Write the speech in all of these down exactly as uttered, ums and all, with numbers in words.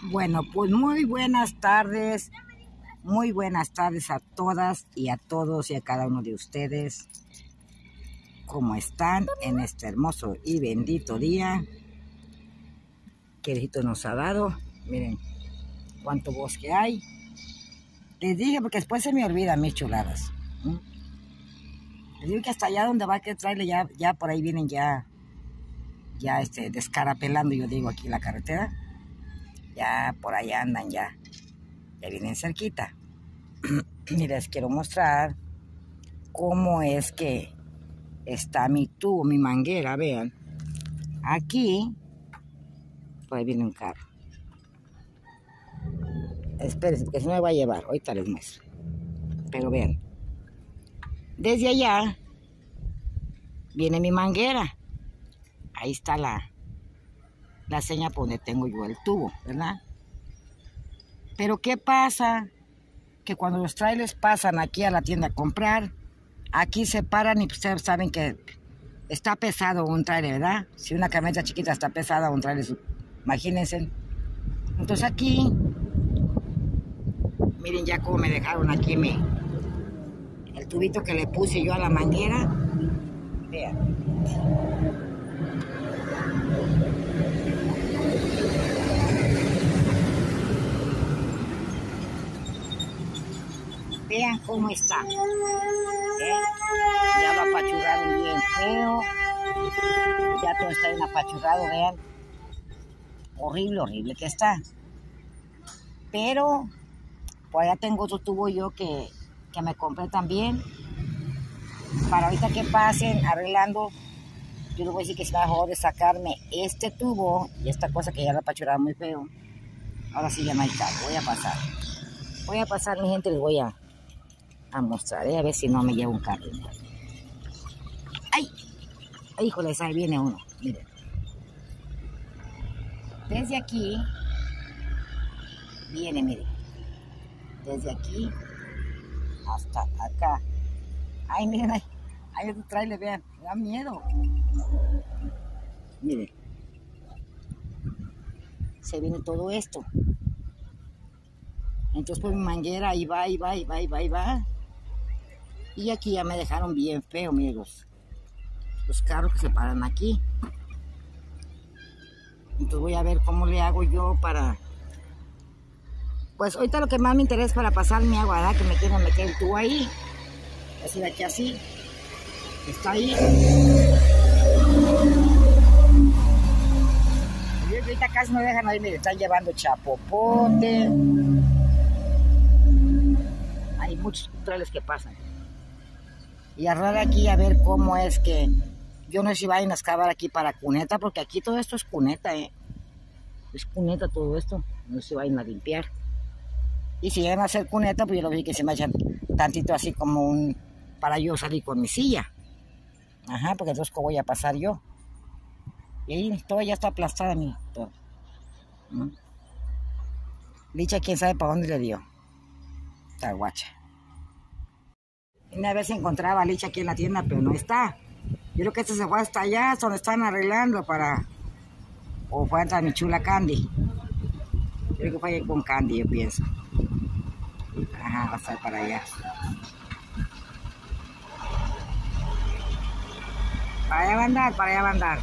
Bueno, pues muy buenas tardes, muy buenas tardes a todas y a todos y a cada uno de ustedes. ¿Cómo están en este hermoso y bendito día que Diosito nos ha dado? Miren cuánto bosque hay. Les dije porque después se me olvidan mis chuladas. ¿Mm? Les digo que hasta allá donde va que traerle ya, ya por ahí vienen ya, ya este, descarapelando, yo digo, aquí la carretera. Ya por allá andan ya, ya vienen cerquita. Y les quiero mostrar cómo es que está mi tubo, mi manguera, vean. Aquí, por ahí viene un carro. Espérense, porque se me va a llevar, ahorita les muestro. Pero vean, desde allá viene mi manguera. Ahí está la, la seña por donde tengo yo el tubo, ¿verdad? Pero ¿qué pasa? Que cuando los trailers pasan aquí a la tienda a comprar, aquí se paran y ustedes saben que está pesado un trailer, ¿verdad? Si una camioneta chiquita está pesada, un trailer, imagínense. Entonces aquí, miren ya cómo me dejaron aquí mi, el tubito que le puse yo a la manguera. Vean. Vean cómo está. ¿Eh? Ya lo apachurraron bien feo. Ya todo está bien apachurrado, vean. Horrible, horrible que está. Pero por allá tengo otro tubo yo que, que me compré también. Para ahorita que pasen arreglando, yo les voy a decir que se me va a favor de sacarme este tubo y esta cosa que ya la apachurraron muy feo. Ahora sí ya no hay carro, voy a pasar. Voy a pasar, mi gente, les voy a, a mostrar, ¿eh? A ver si no me lleva un carro. ¡Ay! ¡Ay, híjoles! Ahí viene uno, miren. Desde aquí, viene, miren. Desde aquí hasta acá. ¡Ay, miren! Ahí, ahí otro trailer, vean, me da miedo. Miren. Se viene todo esto. Entonces pues mi manguera ahí va, ahí va, ahí va, ahí va, ahí va. Y aquí ya me dejaron bien feo, miren los, los carros que se paran aquí. Entonces voy a ver cómo le hago yo para... Pues ahorita lo que más me interesa es para pasar mi agua, ¿verdad? Que me quede, me quede el tubo ahí. Así de aquí así. Está ahí. Y ahorita casi no dejan ahí, miren, están llevando chapopote. Hay muchos trailers que pasan. Y arreglar aquí a ver cómo es que... Yo no sé si vayan a excavar aquí para cuneta, porque aquí todo esto es cuneta, ¿eh? Es cuneta todo esto. No sé si vayan a limpiar. Y si llegan a hacer cuneta, pues yo lo vi que se me echan tantito así como un... para yo salir con mi silla. Ajá, porque entonces ¿cómo voy a pasar yo? Y ahí todo ya está aplastada mi... Todo. ¿Mm? Licha, quién sabe para dónde le dio. Está guacha. Y una vez encontraba a Licha aquí en la tienda, pero no está. Yo creo que este se fue hasta allá, hasta donde están arreglando para... O fue hasta mi chula Candy. Yo creo que fue ahí con Candy, yo pienso. Ajá, va a estar para allá. Para allá va a andar, para allá va a andar.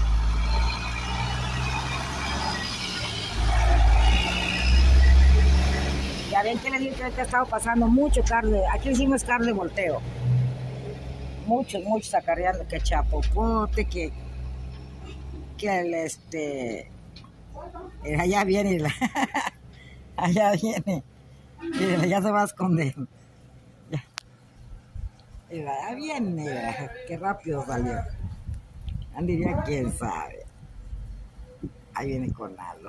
Ya ven que les digo que ahorita ha estado pasando mucho carne. Aquí hicimos carne de volteo. Muchos, muchos acarreando que chapopote, que... Que el este... Allá viene la... Allá viene. Miren, ya se va a esconder. Ya. Allá viene. Qué rápido salió. Diría quién sabe. Ahí viene con algo.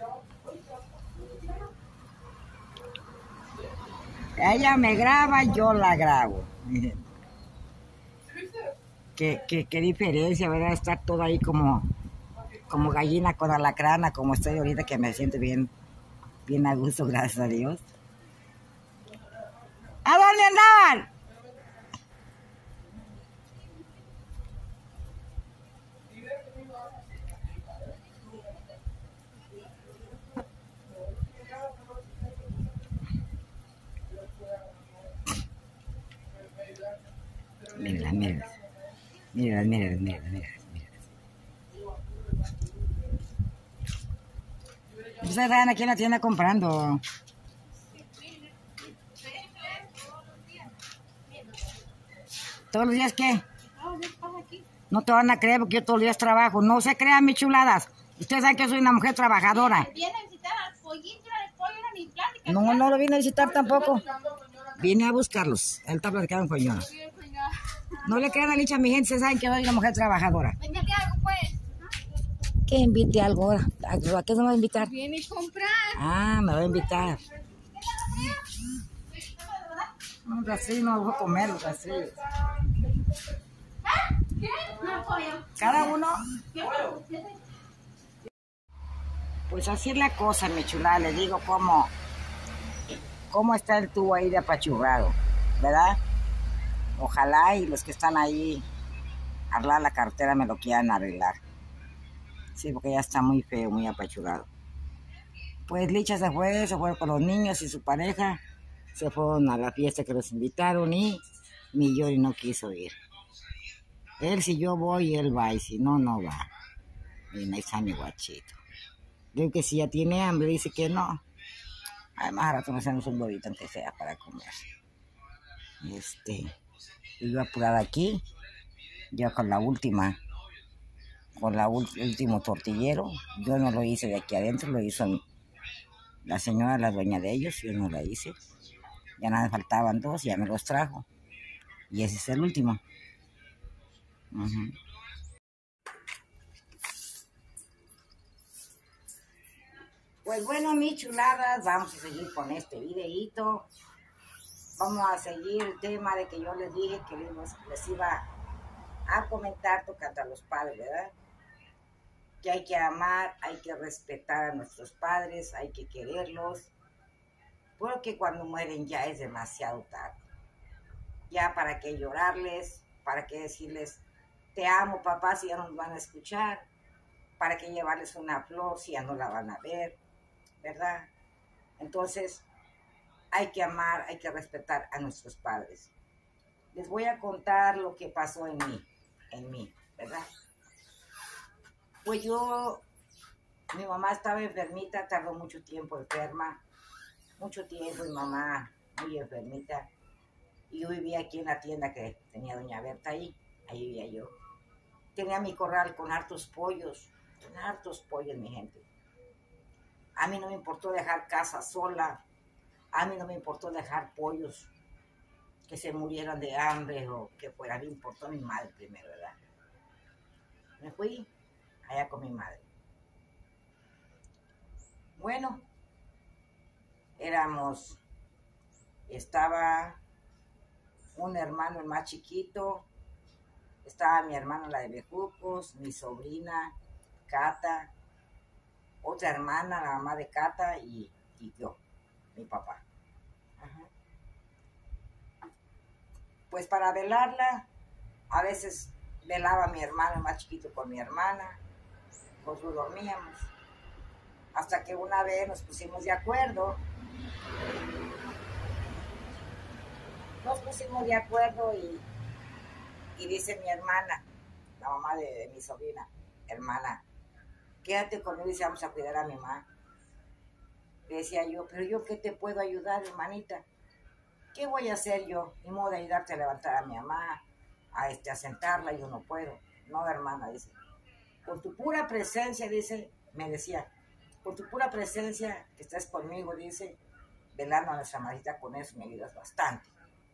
Ella me graba, yo la grabo. Miren. Qué, qué, qué diferencia, ¿verdad? Estar todo ahí como, como gallina con alacrana, como estoy ahorita, que me siento bien, bien a gusto, gracias a Dios. ¿A dónde andaban? Miren, miren, miren, miren. Ustedes están aquí en la tienda comprando. ¿Todos los días qué? No te van a creer porque yo todos los días trabajo. No se crean, mis chuladas. Ustedes saben que soy una mujer trabajadora. Viene a visitar al pollito, al pollo, ni plática. No, no lo vine a visitar tampoco. Vine a buscarlos. Él está platicando con yo. No le crean a Licha, mi gente. Se saben que soy una mujer trabajadora. Véngate algo, pues. ¿Qué invite algo ahora? ¿A qué se me va a invitar? Viene a comprar. Ah, me va a invitar. No, así no voy a comer, así. ¿Qué? No, pollo. Cada uno. Pues así es la cosa, mi chula. Le digo cómo, cómo está el tubo ahí de apachurrado, ¿verdad? Ojalá y los que están ahí arreglar la carretera me lo quieran arreglar. Sí, porque ya está muy feo, muy apachurrado. Pues Licha se fue, se fue con los niños y su pareja. Se fueron a la fiesta que los invitaron y mi Yori no quiso ir. Él, si yo voy, él va, y si no, no va. Y ahí está mi guachito. Digo que si ya tiene hambre, dice que no. Además, ahora nos hacemos un huevito aunque sea para comer. Este, y yo apurada aquí, ya con la última, con la último tortillero. Yo no lo hice de aquí adentro, lo hizo la señora, la dueña de ellos, yo no la hice. Ya nada, faltaban dos, ya me los trajo. Y ese es el último. Uh-huh. Pues bueno, mis chuladas, vamos a seguir con este videíto. Vamos a seguir el tema de que yo les dije que les, les iba a comentar tocante a los padres, ¿verdad? Que hay que amar, hay que respetar a nuestros padres, hay que quererlos, porque cuando mueren ya es demasiado tarde. Ya para qué llorarles, para qué decirles, te amo papá si ya no nos van a escuchar, para qué llevarles una flor si ya no la van a ver, ¿verdad? Entonces, hay que amar, hay que respetar a nuestros padres. Les voy a contar lo que pasó en mí, en mí, ¿verdad? Pues yo, mi mamá estaba enfermita, tardó mucho tiempo enferma, mucho tiempo, mi mamá muy enfermita. Y yo vivía aquí en la tienda que tenía doña Berta ahí, ahí vivía yo. Tenía mi corral con hartos pollos, con hartos pollos, mi gente. A mí no me importó dejar casa sola, a mí no me importó dejar pollos que se murieran de hambre o que fuera, me importó mi madre primero, ¿verdad? Me fui allá con mi madre. Bueno, éramos, estaba un hermano, el más chiquito, estaba mi hermano, la de Bejucos, mi sobrina, Cata, otra hermana, la mamá de Cata y, y yo, mi papá. Ajá. Pues para velarla, a veces velaba a mi hermano, el más chiquito, con mi hermana, nosotros dormíamos. Hasta que una vez nos pusimos de acuerdo, nos pusimos de acuerdo y, y dice mi hermana, la mamá de, de mi sobrina, hermana, quédate conmigo y vamos a cuidar a mi mamá. Le decía yo, pero yo ¿qué te puedo ayudar, hermanita? ¿Qué voy a hacer yo? Ni modo de ayudarte a levantar a mi mamá, a, este, a sentarla, yo no puedo. No, hermana, dice, con tu pura presencia, dice, me decía, con tu pura presencia que estás conmigo, dice, velando a nuestra madrita, con eso me ayudas bastante.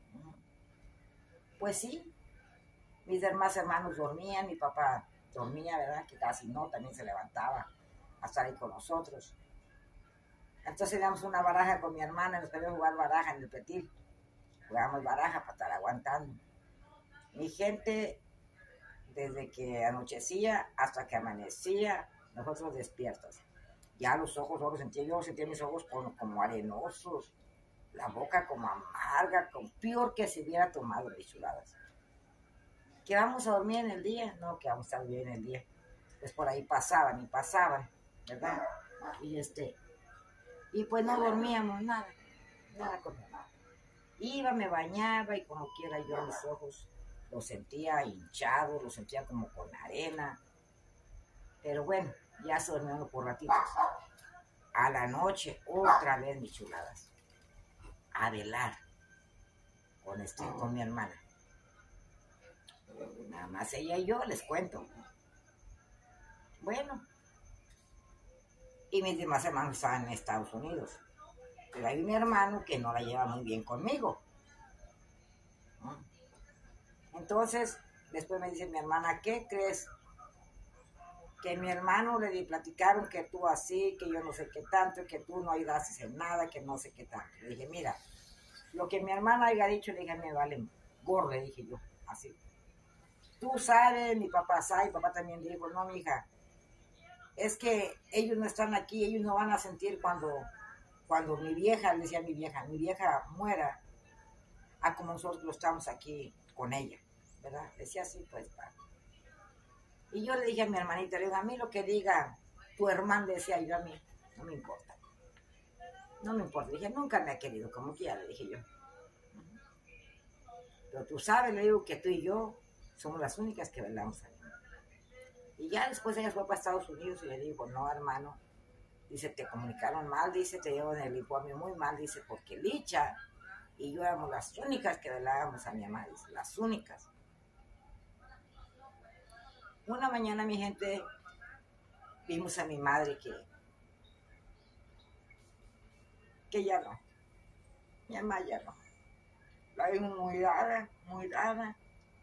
Pues sí, mis demás hermanos dormían, mi papá dormía, ¿verdad? Que casi no, también se levantaba a estar ahí con nosotros. Entonces teníamos una baraja con mi hermana, nos podíamos jugar baraja en el Petil. Jugábamos baraja para estar aguantando. Mi gente, desde que anochecía hasta que amanecía, nosotros despiertos. Ya los ojos, ojos sentía, yo sentía mis ojos como, como arenosos, la boca como amarga, como peor que se hubiera tomado, mis chuladas. ¿Que vamos a dormir en el día? No, que vamos a dormir en el día. Pues por ahí pasaban y pasaban, ¿verdad? Y este, y pues no dormíamos nada, nada con nada. Iba, me bañaba y como quiera yo mis ojos lo sentía hinchado, lo sentía como con arena. Pero bueno, ya se durmieron por ratitos. A la noche, otra vez, mis chuladas, a velar con, este, con mi hermana. Nada más ella y yo, les cuento. Bueno, y mis demás hermanos estaban en Estados Unidos. Pero hay un hermano que no la lleva muy bien conmigo. Entonces, después me dice mi hermana, ¿qué crees? Que mi hermano le platicaron que tú así, que yo no sé qué tanto, que tú no ayudaste en nada, que no sé qué tanto. Le dije, mira, lo que mi hermana haya dicho, le dije, me vale gorro, le dije yo, así. Tú sabes, mi papá sabe, mi papá también dijo, no, mi hija, es que ellos no están aquí, ellos no van a sentir cuando, cuando mi vieja, le decía a mi vieja, mi vieja muera, a como nosotros lo estamos aquí con ella, ¿verdad? Decía así, pues, padre. Y yo le dije a mi hermanita, le digo, a mí lo que diga tu hermano, decía yo, a mí, no me importa. No me importa. Le dije, nunca me ha querido, como quiera, le dije yo. Pero tú sabes, le digo, que tú y yo somos las únicas que velamos a mi mamá. Y ya después ella fue para Estados Unidos y le digo, no, hermano, dice, te comunicaron mal, dice, te llevan el informe muy mal, dice, porque Licha y yo éramos las únicas que velábamos a mi mamá, dice, las únicas. Una mañana, mi gente, vimos a mi madre que, que ya no, mi mamá ya no. La vimos muy rara, muy rara.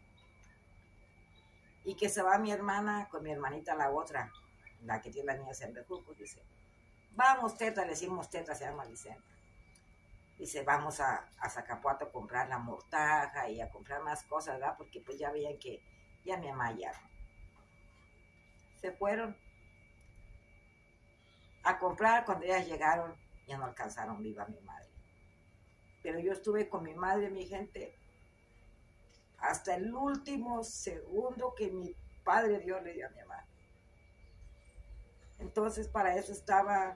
Y que se va mi hermana con mi hermanita, la otra, la que tiene las niñas en Bejuco, dice, vamos, teta, le decimos teta, se llama Vicenta. Dice, vamos a, a Zacapuato a comprar la mortaja y a comprar más cosas, ¿verdad? Porque pues ya veían que ya mi mamá ya no. Se fueron a comprar. Cuando ellas llegaron, ya no alcanzaron viva a mi madre. Pero yo estuve con mi madre, mi gente, hasta el último segundo que mi padre Dios le dio a mi mamá. Entonces, para eso estaba,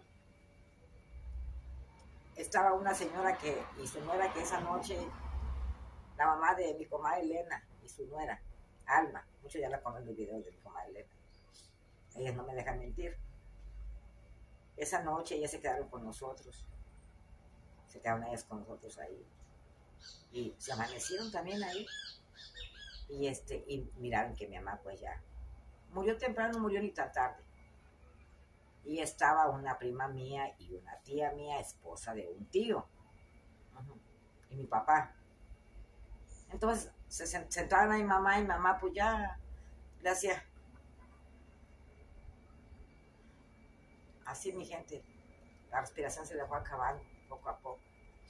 estaba una señora que, y su nuera, que esa noche, la mamá de mi comadre Elena y su nuera, Alma, muchos ya la conocen los videos de mi comadre Elena. Ellas no me dejan mentir. Esa noche ellas se quedaron con nosotros. Se quedaron ellas con nosotros ahí. Y se amanecieron también ahí. Y este, y miraron que mi mamá pues ya murió temprano, murió ni tan tarde. Y estaba una prima mía y una tía mía, esposa de un tío. Uh-huh. Y mi papá. Entonces se sentaron a mi mamá y mi mamá pues ya le hacía así, mi gente. La respiración se le fue acabando poco a poco.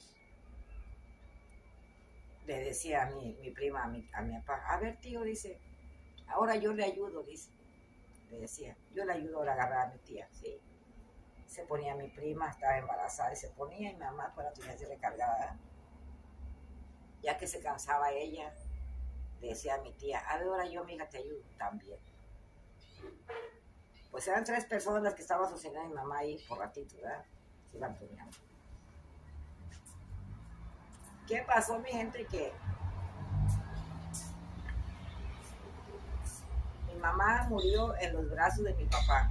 Le decía a mi, mi prima, a mi, a mi papá, a ver tío, dice, ahora yo le ayudo, dice. Le decía, yo le ayudo a agarrar a mi tía, sí. Se ponía mi prima, estaba embarazada y se ponía, y mi mamá pues la tenía así recargada. Ya que se cansaba ella, le decía a mi tía, a ver, ahora yo, mi hija, te ayudo también. Pues eran tres personas las que estaban sostenendo a mi mamá ahí por ratito, ¿verdad? Se iban soñando. ¿Qué pasó, mi gente? Que mi mamá murió en los brazos de mi papá.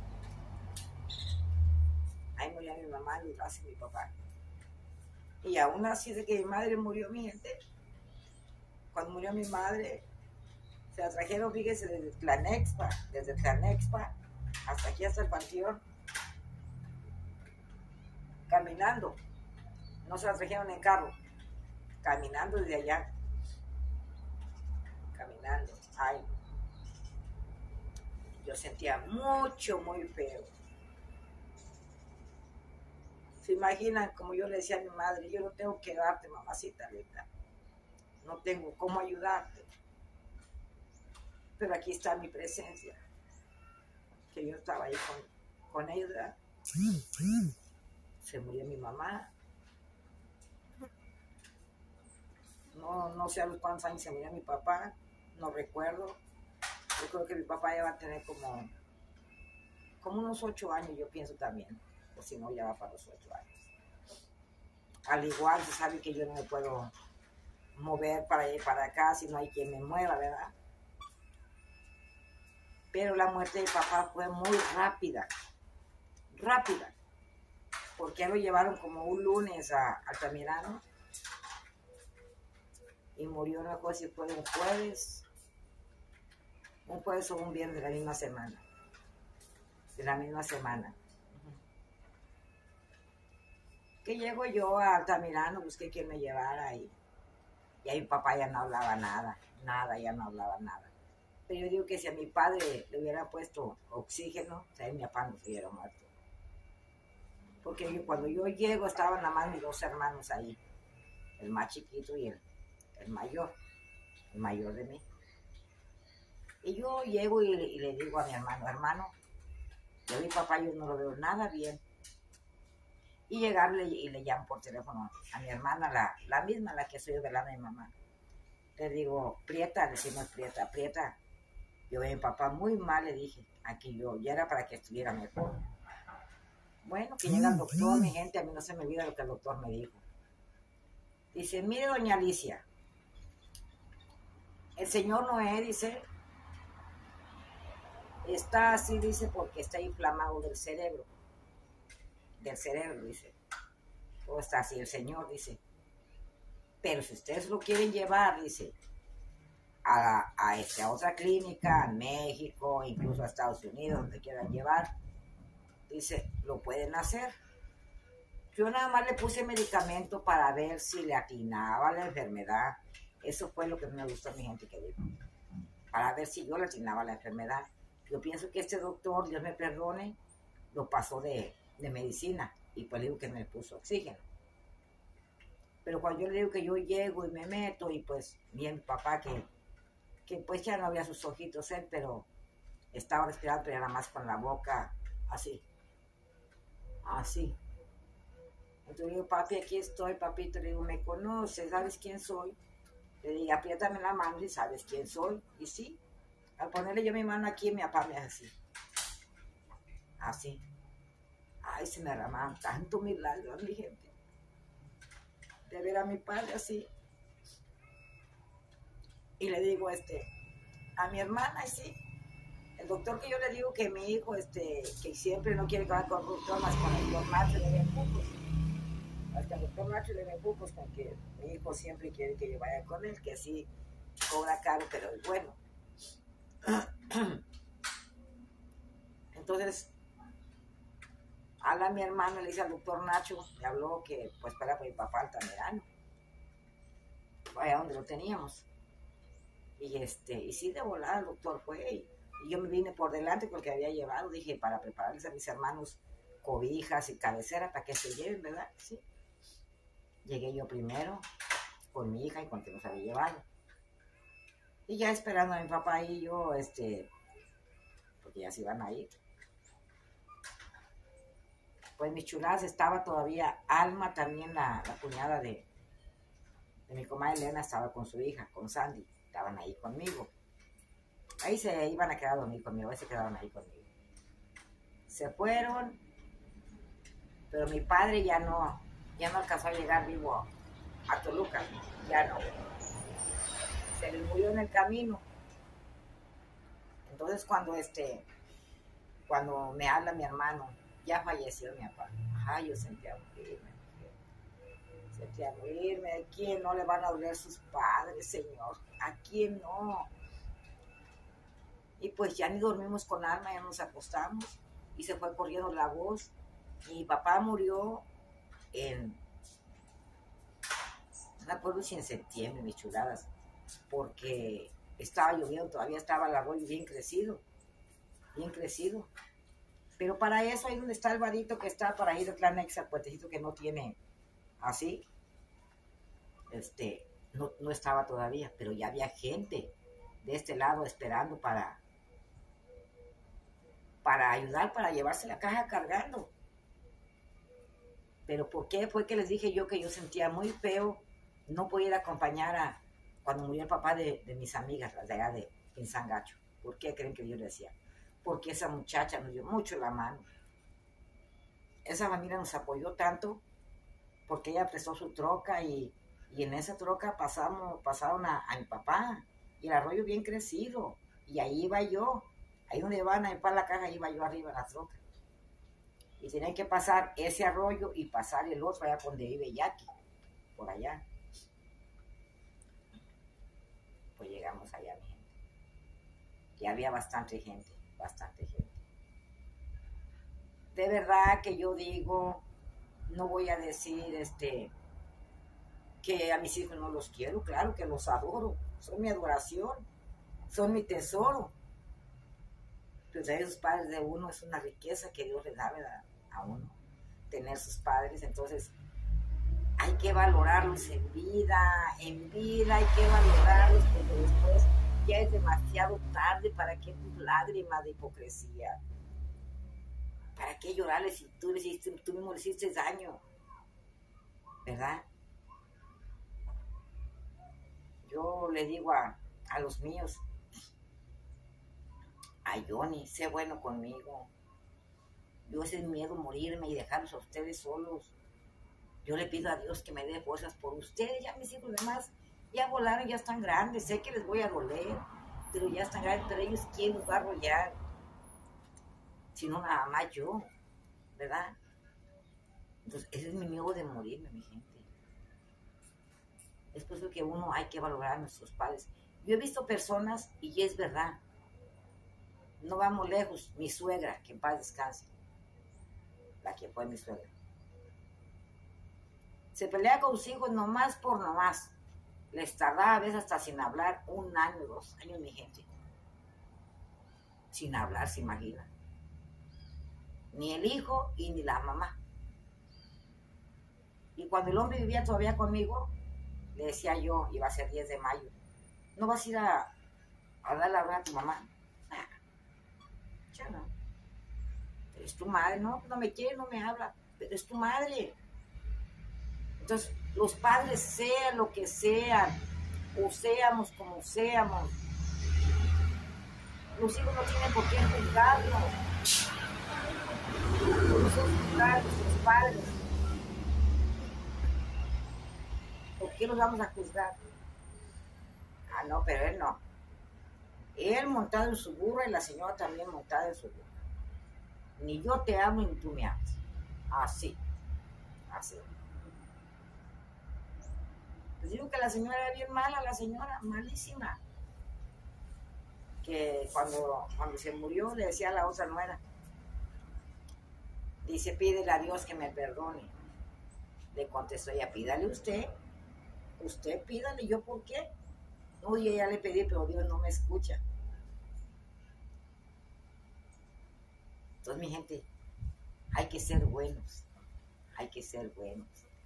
Ahí murió mi mamá en los brazos de mi papá. Y aún así de que mi madre murió, mi gente, cuando murió mi madre, se la trajeron, fíjese, desde Tlanexpa, desde Tlanexpa hasta aquí, hasta el panteón, caminando. No se la trajeron en carro, caminando desde allá. Caminando. Ay, yo sentía mucho, muy feo. Se imaginan, como yo le decía a mi madre, yo no tengo que darte, mamacita linda. No tengo cómo ayudarte. Pero aquí está mi presencia. Que yo estaba ahí con, con ella. Se murió mi mamá. No, no sé a los cuántos años se murió mi papá. No recuerdo. Yo creo que mi papá ya va a tener como, como unos ocho años, yo pienso también. O si no, ya va para los ocho años. Al igual, se sabe que yo no me puedo mover para allá y para acá si no hay quien me mueva, ¿verdad? Pero la muerte de papá fue muy rápida, rápida, porque lo llevaron como un lunes a Altamirano y murió, no sé si fue un jueves, un jueves o un viernes de la misma semana, de la misma semana. Que llego yo a Altamirano, busqué quien me llevara y, y ahí mi papá ya no hablaba nada, nada, ya no hablaba nada. Pero yo digo que si a mi padre le hubiera puesto oxígeno, o sea, mi papá no se hubiera muerto. Porque yo, cuando yo llego estaban nada más mis dos hermanos ahí, el más chiquito y el, el mayor, el mayor de mí. Y yo llego y, y le digo a mi hermano, hermano, yo mi papá yo no lo veo nada bien. Y llegarle y le llamo por teléfono a mi hermana, la, la misma, la que soy velando a mi mamá. Le digo, Prieta, decimos Prieta, Prieta. Yo veo a mi papá muy mal, le dije, aquí yo, ya era para que estuviera mejor. Bueno, que llega el doctor, mi gente, a mí no se me olvida lo que el doctor me dijo. Dice, mire, doña Alicia, el señor Noé, dice, está así, dice, porque está inflamado del cerebro. Del cerebro, dice. Todo está así, el señor, dice. Pero si ustedes lo quieren llevar, dice, a, a, este, a otra clínica, a México, incluso a Estados Unidos, donde quieran llevar, dice, lo pueden hacer. Yo nada más le puse medicamento para ver si le atinaba la enfermedad. Eso fue lo que me gustó a mi gente que dijo. Para ver si yo le atinaba la enfermedad. Yo pienso que este doctor, Dios me perdone, lo pasó de, de medicina. Y pues le digo que me puso oxígeno. Pero cuando yo le digo que yo llego y me meto, y pues bien mi papá que, que pues ya no había sus ojitos él, pero estaba respirando, pero nada más con la boca así. Así. Entonces le digo, papi, aquí estoy, papito. Le digo, ¿me conoces? ¿Sabes quién soy? Le digo, apriétame la mano y sabes quién soy. Y sí, al ponerle yo mi mano aquí, mi papá me hace así. Así. Ay, se me derramaban tanto mis lágrimas, mi gente. De ver a mi padre así. Y le digo, este, a mi hermana, y sí. El doctor que yo le digo que mi hijo, este, que siempre no quiere que vaya con el doctor, más con el doctor Nacho le den pucos. Hasta el doctor Nacho le den pucos con que mi hijo siempre quiere que yo vaya con él, que sí cobra caro, pero es bueno. Entonces, habla a mi hermana, le dice al doctor Nacho, me habló que pues para mi papá Altamirano, allá donde lo teníamos. Y este, y sí, de volada el doctor fue, y, y yo me vine por delante con el que había llevado, dije, para prepararles a mis hermanos cobijas y cabecera para que se lleven, ¿verdad? Sí. Llegué yo primero con mi hija y con el que nos había llevado. Y ya esperando a mi papá y yo, este, porque ya se iban a ir. Pues mis chuladas estaba todavía Alma, también la, la cuñada de, de mi comadre Elena, estaba con su hija, con Sandy, estaban ahí conmigo. Ahí se iban a quedar a dormir conmigo, ahí se quedaron ahí conmigo. Se fueron, pero mi padre ya no, ya no alcanzó a llegar vivo a Toluca, ya no. Se le murió en el camino. Entonces cuando este, cuando me habla mi hermano, ya falleció mi papá. Ay, yo sentía morirme. Sentía morirme. ¿A quién no le van a doler sus padres, Señor? ¿A quién no? Y pues ya ni dormimos con Alma, ya nos acostamos. Y se fue corriendo la voz. Mi papá murió en, no me acuerdo si en septiembre, mis chuladas, porque estaba lloviendo, todavía estaba el arroyo bien crecido, bien crecido. Pero para eso, ahí donde está el vadito que está para ir de Tlanexa, puentecito que no tiene así, este, no, no estaba todavía, pero ya había gente de este lado esperando para, para ayudar, para llevarse la caja cargando. Pero ¿por qué? Fue que les dije yo que yo sentía muy feo, no podía ir a acompañar a, cuando murió el papá de, de mis amigas, las de allá de Pinzangacho. ¿Por qué creen que yo le decía? Porque esa muchacha nos dio mucho la mano. Esa familia nos apoyó tanto porque ella prestó su troca y, Y en esa troca pasamos, pasaron a, a mi papá, y el arroyo bien crecido, y ahí iba yo, ahí donde van a empar la caja, iba yo arriba en la troca. Y tenía que pasar ese arroyo y pasar el otro allá donde vive Jackie, por allá. Pues llegamos allá, mi gente. Y había bastante gente, bastante gente. De verdad que yo digo, no voy a decir este que a mis hijos no los quiero, claro que los adoro, son mi adoración, son mi tesoro. Pues a esos padres de uno es una riqueza que Dios le da, ¿verdad?, a uno, tener sus padres. Entonces hay que valorarlos en vida, en vida hay que valorarlos, porque después ya es demasiado tarde. ¿Para qué tus lágrimas de hipocresía? ¿Para qué llorarles si tú, le hiciste, tú mismo le hiciste daño? ¿Verdad? Yo le digo a, a los míos, a Johnny, sé bueno conmigo. Yo ese miedo morirme y dejarlos a ustedes solos. Yo le pido a Dios que me dé fuerzas por ustedes. Ya mis hijos demás ya volaron, ya están grandes. Sé que les voy a doler, pero ya están grandes. Pero ellos quieren los va a arrollar. Si no, nada más yo, ¿verdad? Entonces, ese es mi miedo de morirme, mi gente. Es por eso que uno hay que valorar a nuestros padres. Yo he visto personas, y es verdad, no vamos lejos, mi suegra, que en paz descanse, la que fue mi suegra, se pelea con sus hijos nomás por nomás. Les tardaba a veces hasta sin hablar un año, dos años, mi gente. Sin hablar, se imagina. Ni el hijo y ni la mamá. Y cuando el hombre vivía todavía conmigo, le decía yo, iba a ser diez de mayo, ¿no vas a ir a, a dar la hablar a tu mamá? Ah, ya no. Pero es tu madre, no, no me quiere, no me habla, pero es tu madre. Entonces, los padres, sean lo que sean, o seamos como seamos, los hijos no tienen por qué juzgarnos. Nosotros juzgar a nuestros padres. ¿Por qué los vamos a juzgar? Ah, no, pero él no. Él montado en su burra y la señora también montada en su burra. Ni yo te amo ni tú me amas. Así, así. Les digo que la señora era bien mala, la señora, malísima. Que cuando, cuando se murió le decía a la otra nuera, dice, pídele a Dios que me perdone. Le contestó ella, pídale usted, usted pídale, ¿yo por qué? No, y ella le pedí, pero Dios no me escucha. Entonces, mi gente, hay que ser buenos, hay que ser buenos.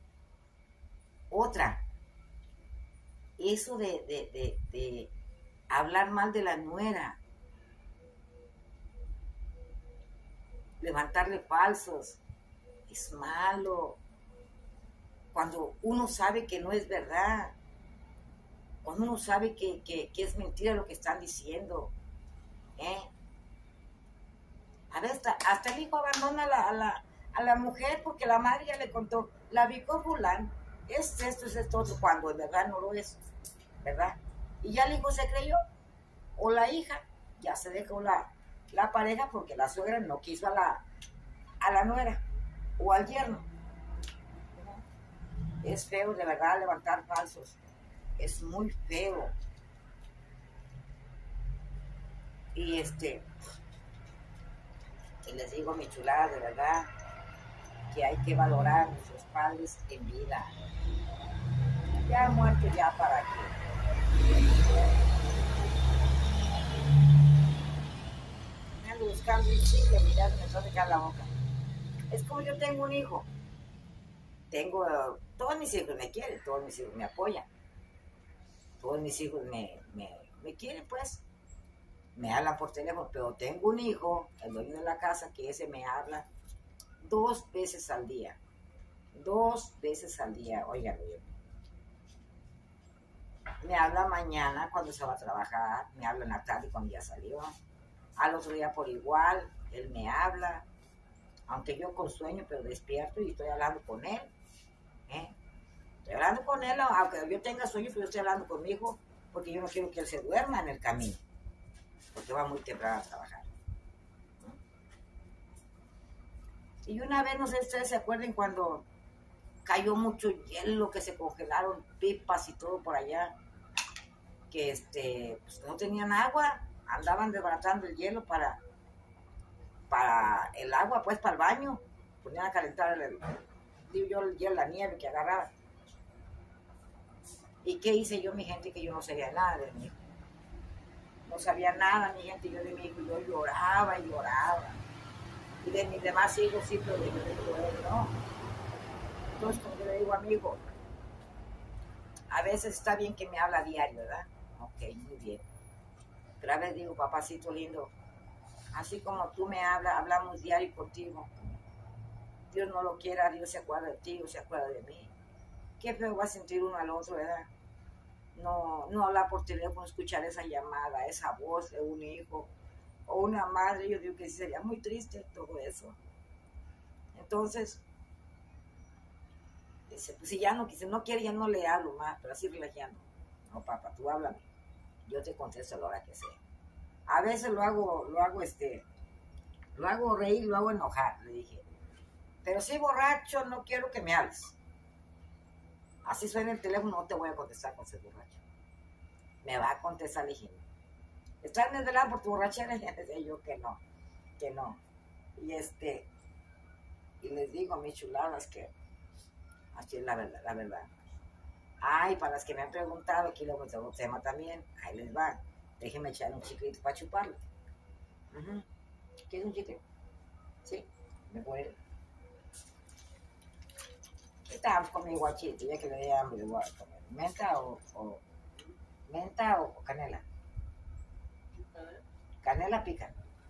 Otra, eso de, de, de, de hablar mal de la nuera, levantarle falsos, es malo. Cuando uno sabe que no es verdad, cuando uno sabe que, que, que es mentira lo que están diciendo, ¿eh? A ver, hasta, hasta el hijo abandona a la, a, la, a la mujer porque la madre ya le contó, la vi con fulano, es esto, es esto, otro, cuando en verdad no lo es, ¿verdad? Y ya el hijo se creyó, o la hija, ya se dejó la, la pareja porque la suegra no quiso a la, a la nuera o al yerno. Es feo, de verdad, levantar falsos. Es muy feo. Y este, y les digo, mi chulada, de verdad, que hay que valorar a nuestros padres en vida. Ya muerto, ya para qué. Me ando buscando un chicle, mirad, me trata de caer la boca. Es como yo tengo un hijo. Tengo, uh, todos mis hijos me quieren, todos mis hijos me apoyan. Todos mis hijos me, me, me quieren, pues. Me hablan por teléfono, pero tengo un hijo, el dueño de la casa, que ese me habla dos veces al día. Dos veces al día, óigalo bien. Me habla mañana cuando se va a trabajar, me habla en la tarde cuando ya salió. Al otro día por igual, él me habla, aunque yo con sueño, pero despierto y estoy hablando con él. ¿eh? Estoy hablando con él, aunque yo tenga sueño, pero yo estoy hablando con mi hijo, porque yo no quiero que él se duerma en el camino, porque va muy temprano a trabajar. Y una vez, no sé si ustedes se acuerdan, cuando cayó mucho hielo, que se congelaron pipas y todo por allá, que este, pues no tenían agua, andaban desbaratando el hielo para, para el agua, pues para el baño, ponían a calentar el, digo yo, el hielo, la nieve que agarraba. ¿Y qué hice yo, mi gente? Que yo no sabía nada de mi hijo. No sabía nada, mi gente, yo de mi hijo, yo lloraba y lloraba. Y de mis demás hijos sí, pero de mi hijo él no. Entonces, como yo le digo, amigo, a veces está bien que me habla diario, ¿verdad? Ok, muy bien. Pero a veces digo, papacito lindo, así como tú me hablas, hablamos diario contigo. Dios no lo quiera, Dios se acuerda de ti, Dios se acuerda de mí. Qué feo va a sentir uno al otro, ¿verdad? No, no hablar por teléfono, escuchar esa llamada, esa voz de un hijo o una madre. Yo digo que sería muy triste todo eso. Entonces, dice, pues si ya no, si no quiere, ya no le hablo más, pero así relajando. No, papá, tú háblame. Yo te contesto a la hora que sea. A veces lo hago, lo hago este, lo hago reír, lo hago enojar, le dije. Pero si borracho, no quiero que me hables. Así suena el teléfono, no te voy a contestar con ser borracho. Me va a contestar, le dije. ¿Estás desvelado por tu borrachera? Y ya decía yo que no, que no. Y este, y les digo, mis chuladas, que así es la verdad, la verdad. Ay, para las que me han preguntado, aquí luego tengo un tema también, ahí les va. Déjenme echar un chiquito para chuparlo. Uh-huh. ¿Quieres un chicle? Sí, me puede. Estábamos con mi guachito, ya que le di hambre, voy a comer. ¿Menta o, o menta o, o canela? Canela pica.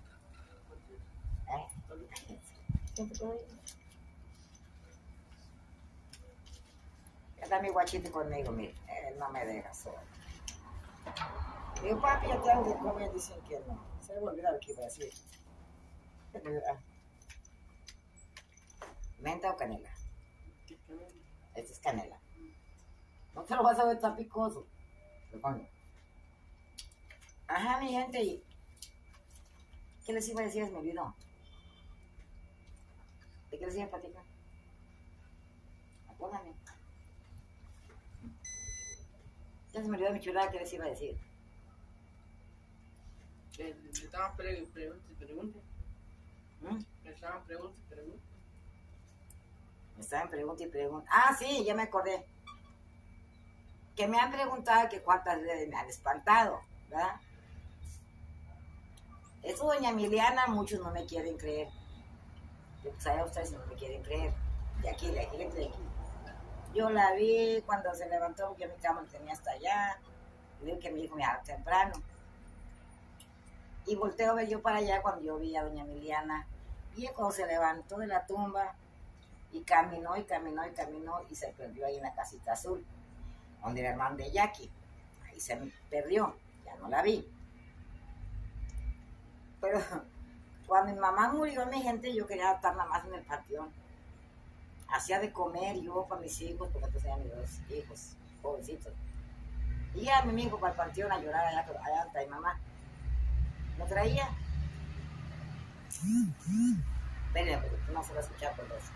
¿Eh? Ya está mi guachito conmigo, mire, él no me deja solo. Digo, papi, ya tengo que comer, dicen que no. Se me olvidó lo que iba a decir. ¿Menta o canela? Este es canela. No te lo vas a ver tan picoso. Lo pongo. Ajá, mi gente. ¿Y qué les iba a decir? Se me olvidó. ¿De qué les iba a platicar? Acuérdame. Ya se me olvidó mi chulada, ¿qué les iba a decir? Le estaban preguntas y preguntas. ¿Mm? Le estaban preguntas y preguntas. Me estaban preguntando y preguntando. Ah, sí, ya me acordé. Que me han preguntado que cuántas veces me han espantado, ¿verdad? Eso, doña Emiliana, muchos no me quieren creer. Yo sabía ustedes no me quieren creer. De aquí, de aquí, de aquí. Yo la vi cuando se levantó, porque mi cama lo tenía hasta allá. Y digo que mi hijo me iba temprano. Y volteo a ver yo para allá cuando yo vi a doña Emiliana. Y cuando se levantó de la tumba y caminó y caminó y caminó y se perdió ahí en la casita azul, donde era el hermano de Jackie. Ahí se me perdió, ya no la vi. Pero cuando mi mamá murió, mi gente, yo quería estar nada más en el panteón. Hacía de comer yo para mis hijos, porque entonces eran mis dos hijos, jovencitos. Y ya mi hijo para el panteón a llorar allá, allá ante mi mamá. ¿Lo traía? Espérenme, porque no se va a escuchar por eso.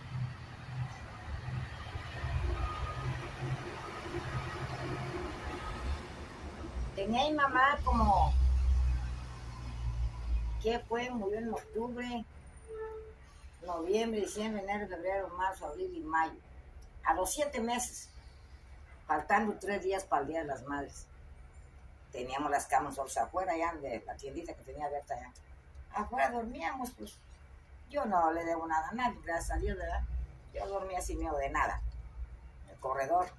Tenía mi mamá como, ¿qué fue? Murió en octubre, noviembre, diciembre, enero, febrero, marzo, abril y mayo. A los siete meses, faltando tres días para el Día de las Madres. Teníamos las camas afuera allá de la tiendita que tenía abierta allá. Afuera dormíamos, pues. Yo no le debo nada a nadie, gracias a Dios, ¿verdad? Yo dormía sin miedo de nada. En el corredor.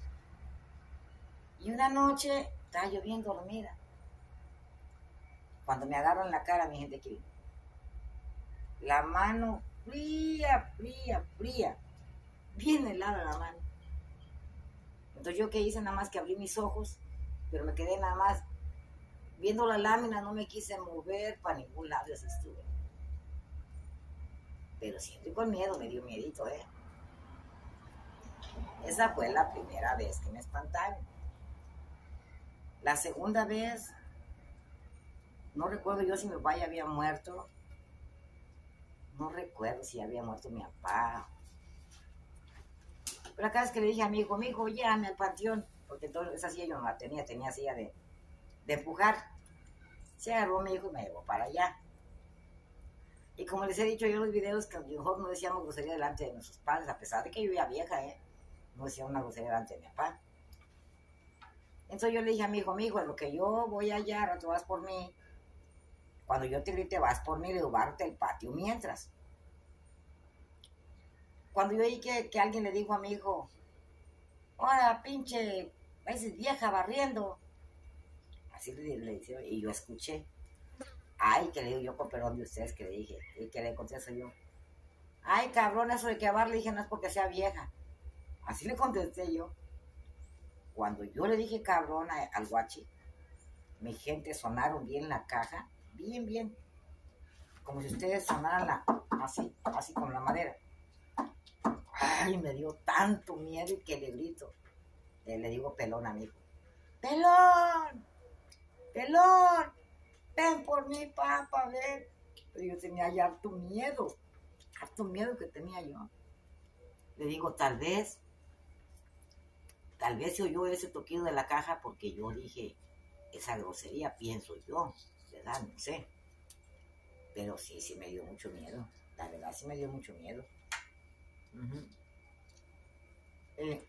Y una noche estaba yo bien dormida. Cuando me agarro en la cara, mi gente aquí. La mano fría, fría, fría. Bien helada la mano. Entonces yo qué hice, nada más que abrí mis ojos, pero me quedé nada más viendo la lámina, no me quise mover para ningún lado, y así estuve. Pero siempre con miedo, me dio miedito, ¿eh? Esa fue la primera vez que me espantaron. La segunda vez, no recuerdo yo si mi papá ya había muerto. No recuerdo si había muerto mi papá. Pero acá es que le dije a mi hijo, mi hijo, llévame al panteón. Porque entonces esa silla yo no la tenía, tenía silla de, de empujar. Se agarró mi hijo y me llevó para allá. Y como les he dicho yo en los videos, que a lo mejor no decíamos grosería delante de nuestros padres, a pesar de que yo ya vieja, ¿eh? No decía una grosería delante de mi papá. Entonces yo le dije a mi hijo, mi hijo, en lo que yo voy allá, rato vas por mí. Cuando yo te grite, vas por mí, le digo, bárate el patio mientras. Cuando yo oí que, que alguien le dijo a mi hijo, hola, pinche, esa vieja barriendo. Así le, le decía, y yo escuché. Ay, que le digo yo con perdón de ustedes, que le dije, y que le contesto yo. Ay, cabrón, eso de que barre, le dije, no es porque sea vieja. Así le contesté yo. Cuando yo le dije cabrón a, al guachi, mi gente sonaron bien la caja, bien, bien. Como si ustedes sonaran la, así, así con la madera. Ay, me dio tanto miedo y que le grito. Le, le digo pelón a mi hijo. ¡Pelón! ¡Pelón! Ven por mí, papá, ven. Pero yo tenía ya harto miedo. Harto miedo que tenía yo. Le digo, tal vez, tal vez se oyó ese toquido de la caja porque yo dije esa grosería, pienso yo, ¿verdad? No sé. Pero sí, sí me dio mucho miedo. La verdad, sí me dio mucho miedo. Uh-huh. eh,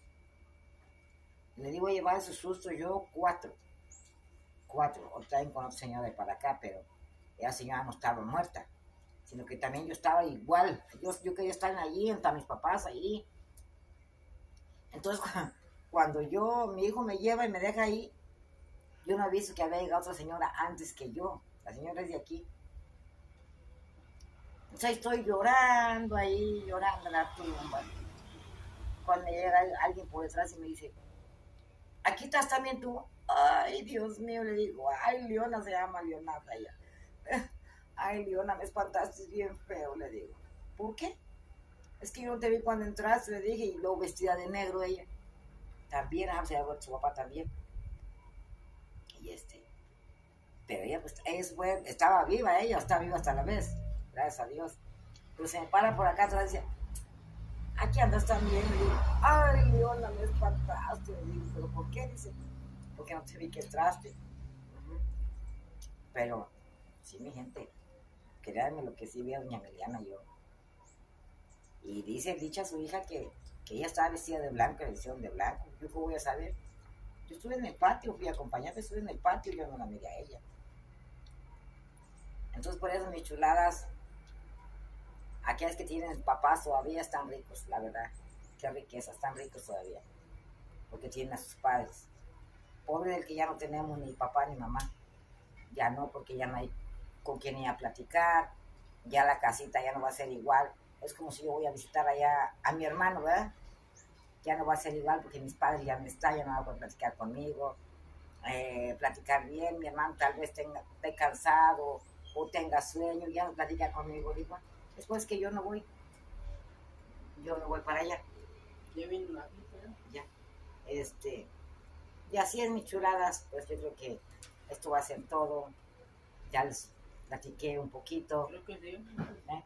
le digo a llevar ese susto yo cuatro. Cuatro. Otra vez con otra señora de para acá, pero esa señora no estaba muerta. Sino que también yo estaba igual. Yo, yo quería estar allí, entre mis papás allí. Entonces, cuando yo, mi hijo me lleva y me deja ahí, yo no aviso que había llegado otra señora antes que yo. La señora es de aquí. Entonces estoy llorando ahí, llorando en la tumba. Cuando me llega alguien por detrás y me dice, ¿aquí estás también tú? Ay, Dios mío, le digo, ay, Leona se llama Leonarda ella. Ay, Leona, me espantaste bien feo, le digo. ¿Por qué? Es que yo no te vi cuando entraste, le dije, y luego vestida de negro ella. También, ah, se llama su papá también. Y este, pero ella pues, es buena, estaba viva ella, está viva hasta la vez, gracias a Dios. Pero se me para por acá atrás y dice, aquí andas también, le digo, ay, Leona, me espantaste, le digo, ¿pero por qué? Dice, porque no te vi que entraste. Uh-huh. Pero, sí, mi gente, créanme lo que sí vi a doña Emiliana yo. Y dice, dicha su hija que, que ella estaba vestida de blanco, vestida de blanco. ¿Yo qué voy a saber? Yo estuve en el patio, fui acompañada, estuve en el patio y yo no la miré a ella. Entonces, por eso mis chuladas, aquellas que tienen papás todavía están ricos, la verdad. Qué riqueza, están ricos todavía. Porque tienen a sus padres. Pobre del que ya no tenemos ni papá ni mamá. Ya no, porque ya no hay con quien ir a platicar. Ya la casita ya no va a ser igual. Es como si yo voy a visitar allá a mi hermano, ¿verdad? Ya no va a ser igual porque mis padres ya no están, ya no van a poder platicar conmigo. Eh, platicar bien, mi hermano tal vez tenga, esté cansado o tenga sueño, ya no platica conmigo. Digo, después que yo no voy, yo no voy para allá. Ya vino la vida, ya. Este, y así es, mis chuladas, pues yo creo que esto va a ser todo. Ya les platiqué un poquito. creo que sí. ¿Eh?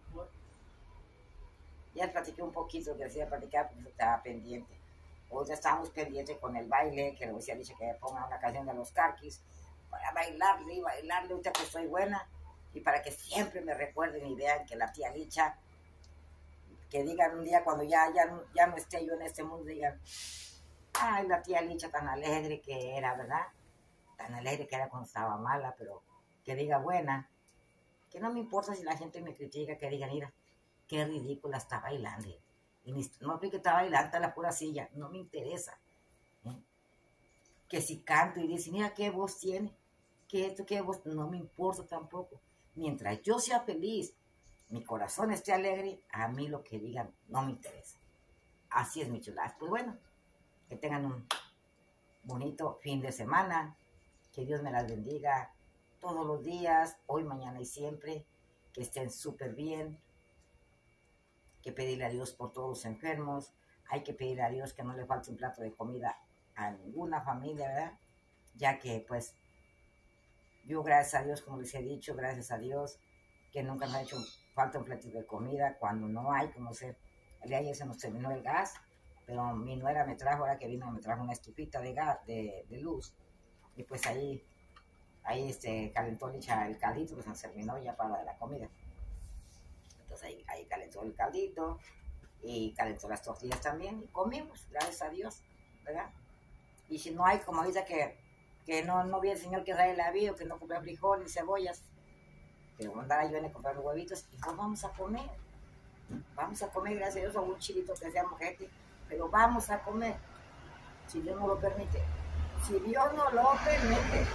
Ya platiqué un poquito, que decía platicar porque estaba pendiente. Hoy ya estábamos pendientes con el baile, que le decía dicho que pongan una canción de los Carquis para bailarle y bailarle ahorita que estoy buena y para que siempre me recuerden y vean que la tía Licha, que digan un día cuando ya, ya, ya no esté yo en este mundo, digan, ay, la tía Licha tan alegre que era, ¿verdad? Tan alegre que era cuando estaba mala, pero que diga buena, que no me importa si la gente me critica, que digan, mira, qué ridícula está bailando. Y ni, no que está bailando, está en la pura silla, no me interesa. ¿Eh? Que si canto y dicen, mira qué voz tiene, que esto, qué voz, no me importa tampoco. Mientras yo sea feliz, mi corazón esté alegre, a mí lo que digan no me interesa. Así es, mi chuladas. Pues bueno, que tengan un bonito fin de semana, que Dios me las bendiga todos los días, hoy, mañana y siempre, que estén súper bien, que pedirle a Dios por todos los enfermos, hay que pedir a Dios que no le falte un plato de comida a ninguna familia, ¿verdad? Ya que, pues, yo, gracias a Dios, como les he dicho, gracias a Dios, que nunca me ha hecho falta un plato de comida cuando no hay, como ser, el día de ayer se nos terminó el gas, pero mi nuera me trajo, ahora que vino, me trajo una estufita de gas, de, de luz, y pues ahí, ahí este, calentó el, el caldito, pues nos terminó ya para la comida. Entonces ahí, ahí calentó el caldito, y calentó las tortillas también, y comimos, gracias a Dios, ¿verdad? Y si no hay, como ahorita que, que no, no vi el Señor que trae el avío, que no compré frijoles, cebollas, pero andar yo en a comprar los huevitos, y pues vamos a comer, vamos a comer, gracias a Dios, a un chilito que sea mojete, pero vamos a comer, si Dios no lo permite, si Dios no lo permite.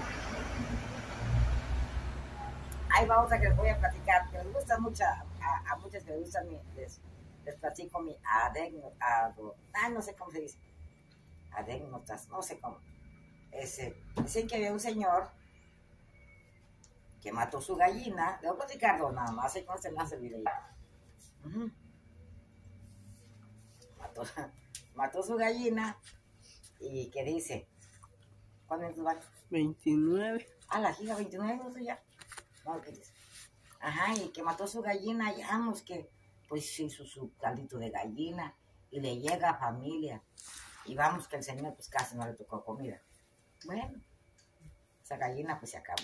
Ahí va otra que les voy a platicar, que les gusta mucho, a, a, a muchas que les gusta, mi, les, les platico mi anécdota, ah, no sé cómo se dice, anécdotas, no sé cómo. Ese, dicen que había un señor que mató su gallina, le voy a platicar dos nada más, así como se me hace el video. Uh-huh. Mató, mató su gallina y que dice, ¿cuándo es tu van? veintinueve. Ah, la hija veintinueve minutos ya. No, ¿qué dice? Ajá, y que mató su gallina, ya vamos que pues hizo su caldito de gallina y le llega a familia. Y vamos que el señor pues casi no le tocó comida. Bueno, esa gallina pues se acabó.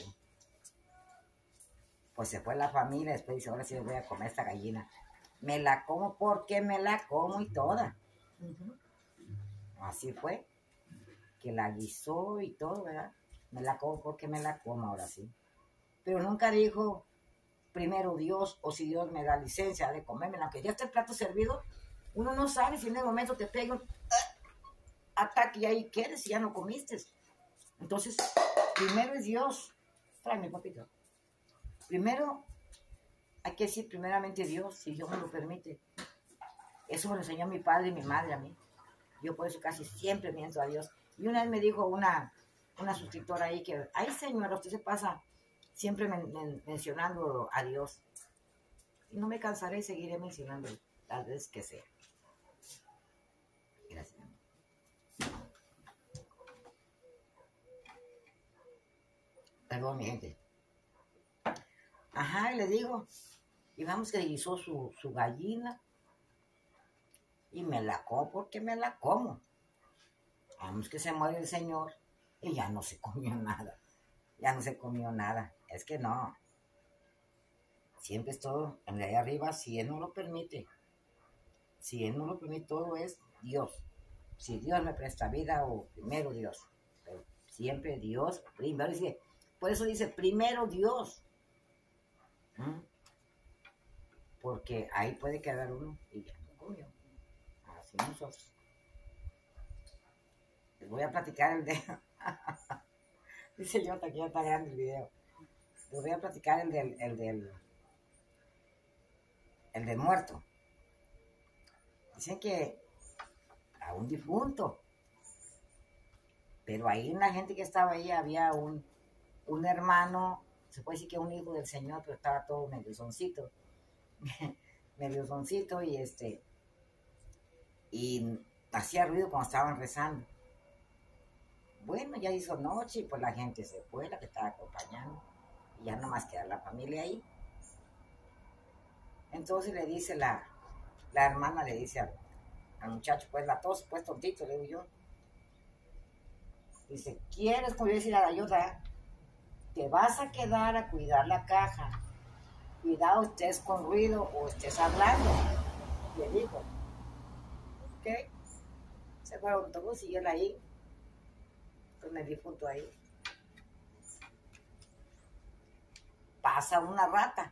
Pues se fue la familia, después dice, ahora sí voy a comer esta gallina. Me la como porque me la como y toda. Uh-huh. Así fue. Que la guisó y todo, ¿verdad? Me la como porque me la como, ahora sí. Pero nunca dijo, primero Dios, o si Dios me da licencia de comérmela. Aunque ya esté el plato servido, uno no sabe si en el momento te pega un ataque y ahí quedes y ya no comiste. Entonces, primero es Dios. Tráeme, papito. Primero, hay que decir primeramente Dios, si Dios me lo permite. Eso me lo enseñó mi padre y mi madre a mí. Yo por eso casi siempre miento a Dios. Y una vez me dijo una, una suscriptora ahí que, ay señora, usted se pasa siempre men, men, mencionando a Dios. Y no me cansaré y seguiré mencionando las veces que sea. Gracias. Perdón, mi gente. Ajá, le digo, y vamos que hizo su, su gallina y me la como porque me la como. Vamos que se muere el señor y ya no se comió nada, ya no se comió nada, es que no. Siempre es todo en de ahí arriba, si Él no lo permite, si Él no lo permite, todo es Dios. Si Dios me presta vida o primero Dios, pero siempre Dios primero, dice, por eso dice primero Dios. ¿Mm? Porque ahí puede quedar uno y ya no comió. Así nosotros. Les voy a platicar el de... Dice yo, hasta que ya está grande el video. Les voy a platicar el del... El del, el del muerto. Dicen que a un difunto. Pero ahí en la gente que estaba ahí había un, un hermano... Se puede decir que un hijo del Señor, pero estaba todo medio soncito, medio soncito y este, y hacía ruido cuando estaban rezando. Bueno, ya hizo noche y pues la gente se fue, la que estaba acompañando, y ya nomás queda la familia ahí. Entonces le dice la, la hermana, le dice al, al muchacho, pues la tos, pues tontito, le digo yo. Dice, ¿quieres, como yo decir a la ayuda? Te vas a quedar a cuidar la caja. Cuidado, estés con ruido o estés hablando. Le dijo. Ok. Se fue al autobús y yo ahí. Con el difunto ahí. Pasa una rata.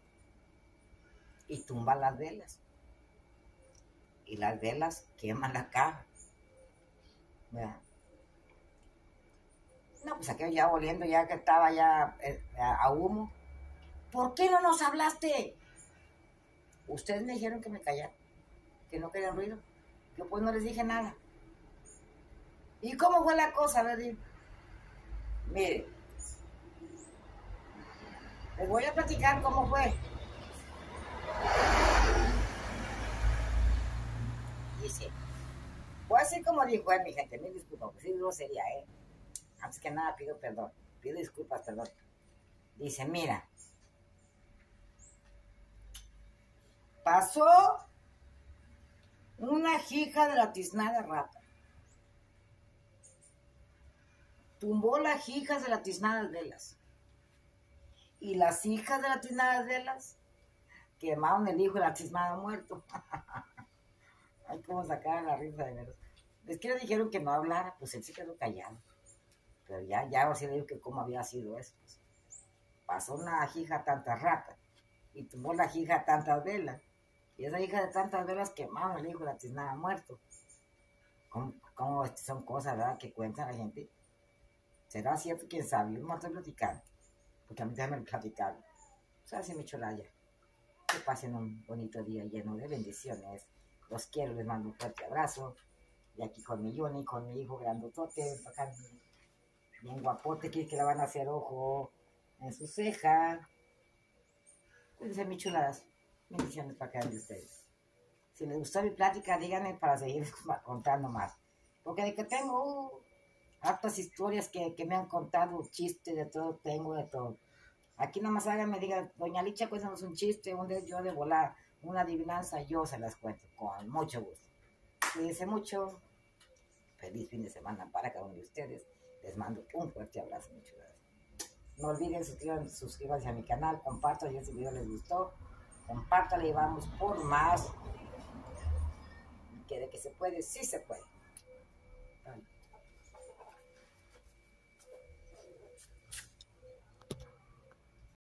Y tumba las velas. Y las velas queman la caja. ¿Verdad? No, pues aquello ya oliendo, ya que estaba ya eh, a humo. ¿Por qué no nos hablaste? Ustedes me dijeron que me callara, que no querían ruido. Yo pues no les dije nada. ¿Y cómo fue la cosa? Les digo. Mire, les voy a platicar cómo fue. Dice, Pues así como dijo él, mi gente, mil disculpas, pues sí, grosería, ¿eh? Antes que nada pido perdón, pido disculpas, perdón. Dice, mira, pasó una hija de la tiznada rata. Tumbó las hijas de las tiznadas velas. Y las hijas de las tiznadas velas quemaron el hijo de la tiznada muerto. Ay, cómo sacaban la risa de veras. Es que le dijeron que no hablara, pues él se quedó callado. Pero ya, ya así le digo que cómo había sido eso. Pues. Pasó una hija tantas ratas y tumbó la hija tantas velas. Y esa hija de tantas velas quemaron el hijo de la tiznada muerto. ¿Cómo, cómo son cosas, verdad, que cuentan la gente? ¿Será cierto? ¿Quién sabe? Yo no estoy platicando, porque a mí déjame platicar. O sea, si mi cholaya. Que pasen un bonito día lleno de bendiciones. Los quiero, les mando un fuerte abrazo. Y aquí con mi Johnny, con mi hijo grandotote, acá bien guapote, que, que le van a hacer ojo en su ceja. Cuídense, mis chuladas. Bendiciones para cada uno de ustedes. Si les gustó mi plática, díganme para seguir contando más. Porque de que tengo uh, hartas historias que, que me han contado, chistes, de todo, tengo de todo. Aquí nomás háganme, digan, doña Licha, cuéntanos un chiste, un de yo de volar, una adivinanza, yo se las cuento, con mucho gusto. Cuídense mucho. Feliz fin de semana para cada uno de ustedes. Les mando un fuerte abrazo, muchas gracias. No olviden suscribirse, suscríbanse a mi canal, compartan si este video les gustó. Compártale y vamos por más. Que de que se puede, sí se puede. Vale.